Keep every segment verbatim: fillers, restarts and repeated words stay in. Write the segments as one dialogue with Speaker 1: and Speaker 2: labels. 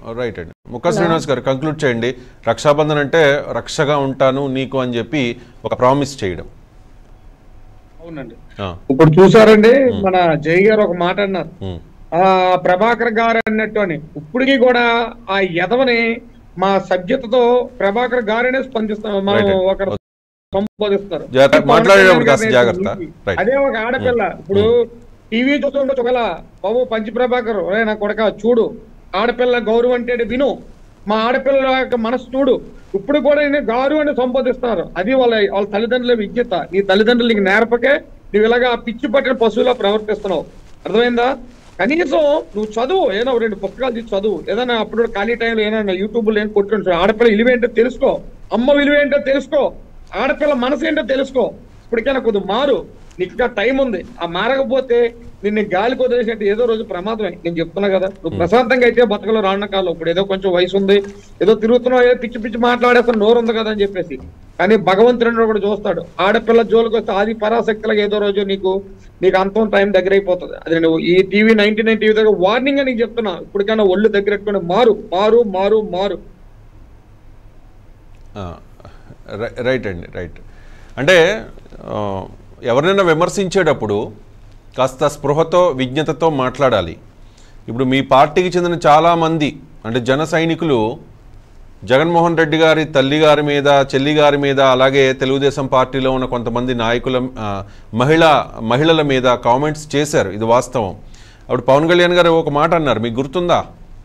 Speaker 1: Right అండి. ముక్కా శ్రీనివాస్ గారు conclude చేయండి. రక్షాబంధన్ అంటే రక్షగా ఉంటాను నీకు అని చెప్పి ఒక ప్రామిస్ చేయడం.
Speaker 2: అవునండి. ఇప్పుడు చూసారండి, మన జై గారు ఒక మాట అన్నారు, ఆ ప్రభాకర్ గారు అన్నట్టు అని. ఇప్పటికీ కూడా ఆ యదవని మా సభ్యతతో ప్రభాకర్ గారనే స్పందిస్తాం, మనం ఒక సంబోధిస్తారు. అదే ఒక ఆడపిల్ల ఇప్పుడు టీవీ చూస్తుండొచ్చు, ఒకవేళ బాబు పంచి ప్రభాకర్ నా కొడక చూడు, ఆడపిల్ల గౌరవం అంటే విను, మా ఆడపిల్ల యొక్క మనసు చూడు, ఇప్పుడు కూడా నేను గారు అని సంబోధిస్తారు. అది వాళ్ళ వాళ్ళ తల్లిదండ్రుల విజ్ఞత. నీ తల్లిదండ్రులు నీకు నేర్పకే నువ్వు ఇలాగా పిచ్చి పట్టిన పశువులా ప్రవర్తిస్తున్నావు. అర్థమైందా? కనీసం నువ్వు చదువు, ఏదో రెండు పుస్తకాలు తీసి చదువు, ఏదైనా అప్పుడు ఖాళీ టైంలో ఏదైనా యూట్యూబ్లో ఏం కొట్టుకుంటు ఆడపిల్ల విలువేంటో తెలుసుకో, అమ్మ విలువేంటో తెలుసుకో, ఆడపిల్ల మనసు ఏంటో తెలుసుకో. ఇప్పటికైనా కొద్దిగా మారు, నీకు ఇంకా టైం ఉంది. ఆ మారకపోతే నిన్ను గాలికి వదిలేసినట్టు ఏదో రోజు ప్రమాదమే. నేను చెప్తున్నా కదా, నువ్వు ప్రశాంతంగా అయితే బతకలో రాన్న కాలం. ఇప్పుడు ఏదో కొంచెం వయసు ఉంది, ఏదో తిరుగుతున్నావు, ఏదో పిచ్చి పిచ్చి మాట్లాడేస్తాను, నోరు ఉంది కదా అని చెప్పేసి. కానీ భగవంతుడు కూడా చూస్తాడు. ఆడపిల్ల జోలికి వస్తే ఆది పరాశక్తులకు ఏదో రోజు నీకు నీకు అంతం టైం దగ్గర అయిపోతుంది. అది నువ్వు ఈ టీవీ నైన్టీ నైన్ టీవీ దగ్గర వార్నింగ్ అని నీకు చెప్తున్నా. ఇప్పటికైనా ఒళ్ళు దగ్గర పెట్టుకుని మారు మారు మారు మారు
Speaker 1: రైట్ అండి. రైట్ అంటే ఎవరినైనా విమర్శించేటప్పుడు కాస్త స్పృహతో విజ్ఞతతో మాట్లాడాలి. ఇప్పుడు మీ పార్టీకి చెందిన చాలామంది అంటే జన సైనికులు జగన్మోహన్ రెడ్డి గారి తల్లి గారి మీద, చెల్లి గారి మీద, అలాగే తెలుగుదేశం పార్టీలో ఉన్న కొంతమంది నాయకుల మహిళా మహిళల మీద కామెంట్స్ చేశారు. ఇది వాస్తవం. అప్పుడు పవన్ కళ్యాణ్ గారు ఒక మాట అన్నారు, మీకు గుర్తుందా?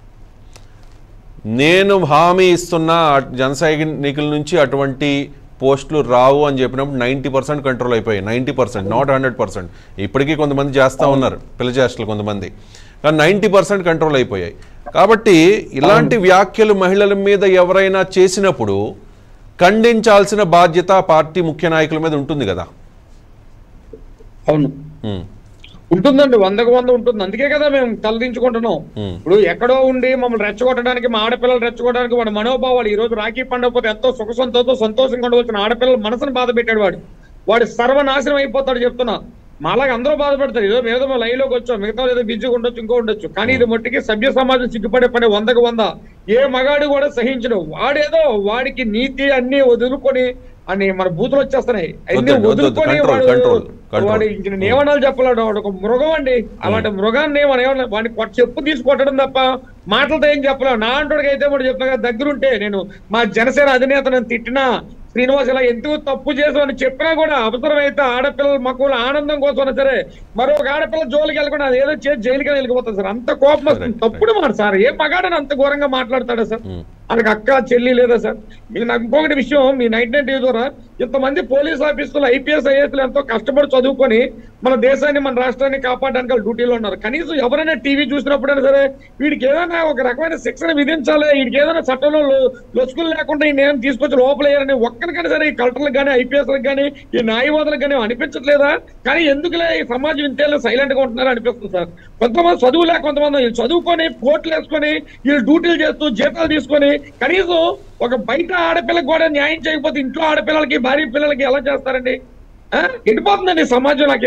Speaker 1: నేను హామీ ఇస్తున్నా జన సైనికుల నుంచి అటువంటి పోస్టులు రావు అని చెప్పినప్పుడు నైంటీ పర్సెంట్ కంట్రోల్ అయిపోయాయి. Ninety percent not hundred percent ఇప్పటికీ కొంతమంది చేస్తూ ఉన్నారు, పిల్ల చేష్టలు కొంతమంది, కానీ నైంటీ పర్సెంట్ కంట్రోల్ అయిపోయాయి. కాబట్టి ఇలాంటి వ్యాఖ్యలు మహిళల మీద ఎవరైనా చేసినప్పుడు ఖండించాల్సిన బాధ్యత పార్టీ ముఖ్య నాయకుల మీద ఉంటుంది కదా.
Speaker 2: అవును, ఉంటుందండి, వందకు వంద ఉంటుంది. అందుకే కదా మేము తలదించుకుంటున్నాం. ఇప్పుడు ఎక్కడో ఉండి మమ్మల్ని రెచ్చగొట్టడానికి, మా ఆడపిల్లలు రెచ్చగొట్టడానికి వాడు మనోభావాలు. ఈ రోజు రాఖీ పండుగ పోతే ఎంతో సుఖ సంతోషంతో సంతోషంగా ఉండవచ్చిన ఆడపిల్లల మనసును బాధ పెట్టాడు వాడు. వాడు సర్వనాశనం అయిపోతాడు చెప్తున్నా. మాలాగా అందరూ బాధపడతారు. ఏదో ఏదో మేము లైవ్ లోకి వచ్చాం, మిగతా ఏదో బిజీగా ఉండొచ్చు, ఇంకో ఉండొచ్చు. కానీ ఇది మట్టికి సభ్య సమాజం సిగ్గుపడే పని వందకు వంద. ఏ మగాడు కూడా సహించడు. వాడేదో వాడికి నీతి అన్ని వదులుకొని అని మన బూతులు వచ్చేస్తున్నాయి, అన్ని వదులుకొని వాడు వాడి ఏమనాలు చెప్పలేడు. వాడు ఒక మృగం అండి. అలాంటి మృగాన్ని ఏమన్నా వాడిని చెప్పు తీసి కొట్టడం తప్ప మాటలతో ఏం చెప్పలేవు. నా అంటుడికి అయితే కూడా చెప్తున్నా, దగ్గరుంటే నేను మా జనసేన అధినేతను తిట్టినా, శ్రీనివాస్ ఇలా ఎందుకు తప్పు చేసామని చెప్పినా కూడా అవసరమైతే ఆడపిల్లల మక్కువల ఆనందం కోసం సరే మరొక ఆడపిల్ల జోలికి వెళ్ళకుండా అది ఏదో చేసి జైలుకి వెళ్ళిపోతుంది సార్. అంత కోపం వస్తుంది. తప్పుడు మాట సార్. ఏ మగాడని అంత ఘోరంగా మాట్లాడతాడా సార్? వాళ్ళకి అక్క చెల్లి లేదా సార్? మీకు నాకు ఇంకొకటి విషయం, మీ నైట్ నైన్ టీవీ ద్వారా ఇంతమంది పోలీస్ ఆఫీసర్లు, ఐపీఎస్ ఐఏఎస్లు ఎంతో కష్టపడి చదువుకొని మన దేశాన్ని, మన రాష్ట్రాన్ని కాపాడడానికి వాళ్ళు డ్యూటీలో ఉన్నారు. కనీసం ఎవరైనా టీవీ చూసినప్పుడైనా సరే వీడికి ఏదైనా ఒక రకమైన శిక్షణ విధించాలి, వీడికి ఏదైనా చట్టంలో లొసుకులు లేకుండా ఈ నేను తీసుకొచ్చి లోపలేయాలని ఒక్కరికైనా సరే ఈ కలెక్టర్లకు కానీ, ఐపీఎస్లకు కానీ, ఈ న్యాయవాదులకు కానీ అనిపించట్లేదా? కానీ ఎందుకులే ఈ సమాజం ఇంతేలా సైలెంట్ గా ఉంటున్నారు అనిపిస్తుంది సార్. కొంతమంది చదువు లేక కొంతమంది వీళ్ళు చదువుకొని కోర్టులు వేసుకొని వీళ్ళు డ్యూటీలు చేస్తూ జీతాలు తీసుకొని కనీసం ఒక బయట ఆడపిల్లకి కూడా న్యాయం చేయకపోతే ఇంట్లో ఆడపిల్లలకి, భార్య పిల్లలకి ఎలా చేస్తారండి? ఎండిపోతుందండి సమాజం. నాకు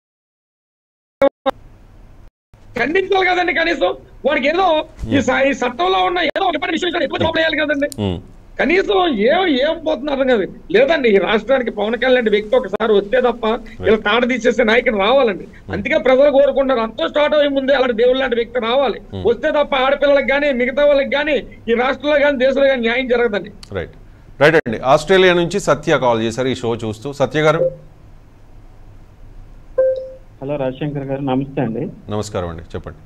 Speaker 2: ఖండించాలి కదండి. కనీసం వాడికి ఏదో ఈ చట్టంలో ఉన్న ఏదో ఒక పని విషయం ఎక్కువ చేయాలి కదండి. కనీసం ఏం ఏం పోతున్నారు కదా. లేదండి, ఈ రాష్ట్రానికి పవన్ కళ్యాణ్ వ్యక్తి ఒకసారి వస్తే తప్ప ఇలా తాట తీసేసే నాయకుడు రావాలండి. అందుకే ప్రజలు కోరుకుంటారు, అంతా స్టార్ట్ అయ్యే ముందే అలాంటి దేవుడు లాంటి వ్యక్తి రావాలి. వస్తే తప్ప ఆడపిల్లలకు కానీ, మిగతా వాళ్ళకి కానీ, ఈ రాష్ట్రంలో కానీ, దేశంలో కానీ న్యాయం జరగదండి.
Speaker 1: రైట్ రైట్ అండి. ఆస్ట్రేలియా నుంచి సత్య కాల్ చేశారు ఈ షో చూస్తూ. సత్య గారు.
Speaker 3: హలో రాజశేఖర్ గారు, నమస్తే అండి.
Speaker 1: నమస్కారం అండి, చెప్పండి.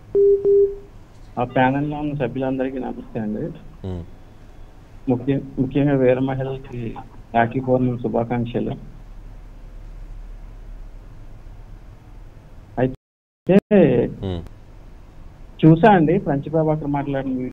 Speaker 3: ఆ ప్యానెల్లో ఉన్న సభ్యులందరికీ నమస్తే అండి. ముఖ్య ముఖ్యంగా వీర మహిళలకి రాఖీ పౌర్ణమి శుభాకాంక్షలు. అయితే చూసా అండి పంచి ప్రభాకర్ మాట్లాడిన